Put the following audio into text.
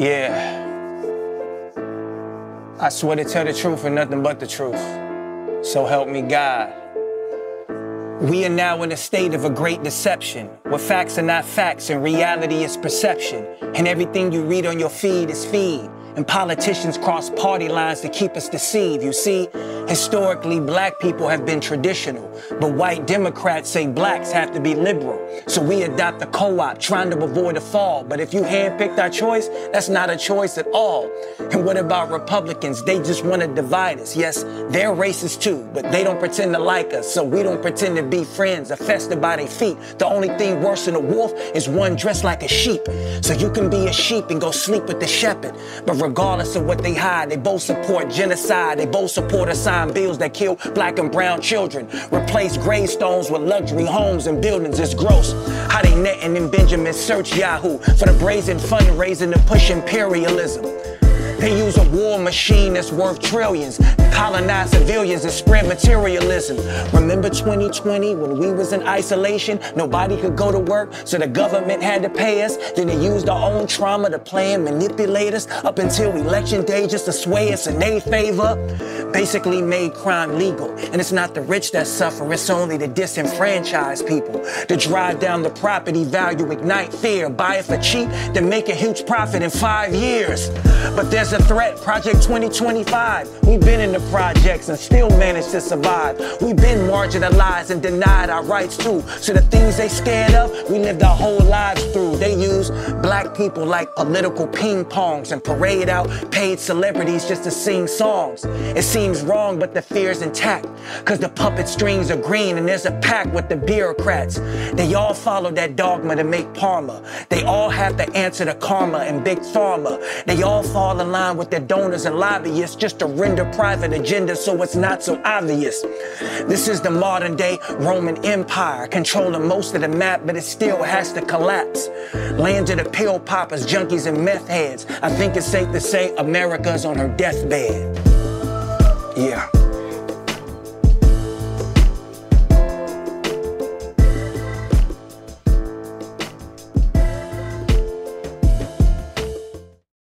Yeah. I swear to tell the truth and nothing but the truth. So help me God. We are now in a state of a great deception, where facts are not facts and reality is perception. And everything you read on your feed is feed. And politicians cross party lines to keep us deceived. You see, historically, black people have been traditional, but white Democrats say blacks have to be liberal. So we adopt the co-op, trying to avoid a fall. But if you handpicked our choice, that's not a choice at all. And what about Republicans? They just want to divide us. Yes, they're racist too, but they don't pretend to like us, so we don't pretend to be friends or fester by their feet. The only thing worse than a wolf is one dressed like a sheep. So you can be a sheep and go sleep with the shepherd. But regardless of what they hide, they both support genocide. They both support assigned bills that kill black and brown children. Replace gravestones with luxury homes and buildings. It's gross how they netting in Benjamin search Yahoo for the brazen fundraising to push imperialism. They use a war machine that's worth trillions, colonize civilians and spread materialism. Remember 2020 when we was in isolation? Nobody could go to work, so the government had to pay us. Then they used our own trauma to play and manipulate us up until election day just to sway us in their favor. Basically made crime legal. And it's not the rich that suffer, it's only the disenfranchised people. To drive down the property value, ignite fear, buy it for cheap, then make a huge profit in 5 years. But there's a threat, Project 2025. We've been in the projects and still managed to survive. We've been marginalized and denied our rights too. So the things they scared of, we lived our whole lives through. They use black people like political ping pongs and parade out paid celebrities just to sing songs. It seems wrong, but the fear's intact, cause the puppet strings are green and there's a pact with the bureaucrats. They all follow that dogma to make Parma. They all have to answer to karma and big pharma. They all fall in line with their donors and lobbyists just to render private agenda so it's not so obvious. This is the modern day Roman Empire, controlling most of the map, but it still has to collapse. Land of the pill poppers, junkies and meth heads. I think it's safe to say America's on her deathbed. Yeah.